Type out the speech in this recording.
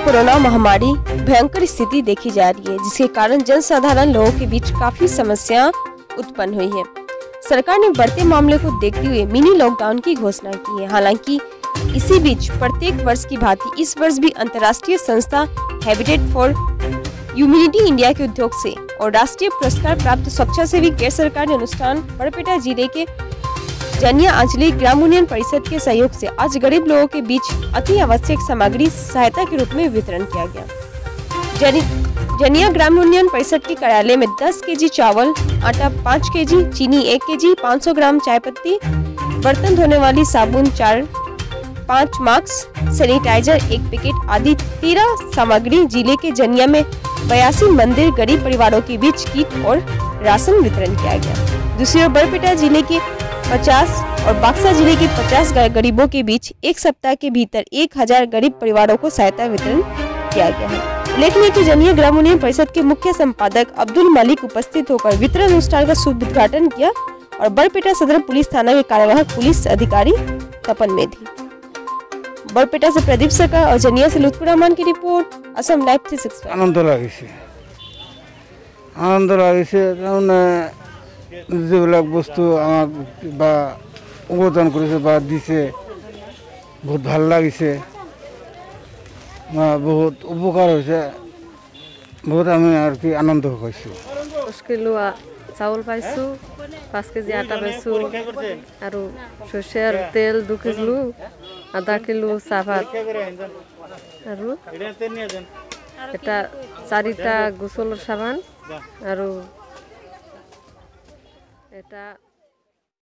Corona महामारी भयंकर स्थिति देखी जा रही है, जिसके कारण जनसाधारण लोगों के बीच काफी समस्या उत्पन्न हुई है। सरकार ने बढ़ते मामले को देखते हुए मिनी लॉकडाउन की घोषणा की है। हालांकि इसी बीच प्रत्येक वर्ष की भांति इस वर्ष भी अंतर्राष्ट्रीय संस्था हैबिटेट फॉर ह्यूमैनिटी इंडिया के उद्योग से और राष्ट्रीय पुरस्कार प्राप्त स्वच्छासेवी गैर सरकारी अनुष्ठान बरपेटा जिले के जनिया आंचलिक ग्राम उन्नयन परिषद के सहयोग से आज गरीब लोगों के बीच अति आवश्यक सामग्री सहायता के रूप में वितरण किया गया। जनिया ग्राम उन्नयन परिषद के कार्यालय में 10 केजी चावल, आटा 5 केजी, चीनी 1 केजी, 500 ग्राम चाय पत्ती, बर्तन धोने वाली साबुन 5 मास्क, सैनिटाइजर 1 पैकेट आदि 13 सामग्री जिले के जनिया में 82 मंदिर गरीब परिवारों के बीच किट और राशन वितरण किया गया। दूसरी ओर बरपेटा जिले के 50 और बक्सर जिले के 50 गरीबों के बीच एक सप्ताह के भीतर 1000 गरीब परिवारों को सहायता वितरण किया गया है। उल्लेखनीय कि जनिया ग्राम उन्नयन परिषद के मुख्य संपादक अब्दुल मलिक उपस्थित होकर वितरण अनुष्ठान का शुभ उद्घाटन किया और बरपेटा सदर पुलिस थाना के कार्यवाहक पुलिस अधिकारी तपन में थी। बरपेटा से प्रदीप सरकार और जनिया से लुत्फुर रहमान की रिपोर्ट, असम लाइव 365। आनंद লাগিছে যেবিলাক বস্তু আমাক বা অবদান করেছে বা দিছে বহুত ভাল লাগিছে, বহুত উপকার হয়েছে, বহুত আমি আর কি আনন্দ পাইছো। 10 কিলো চাউল পাইছো, 5 কেজি আটা পাইছো আৰু সরষের তেল 2 কিলো, আধা কিলো চাপাত আৰু এটা 4টা গোসলের সাবান আৰু এটা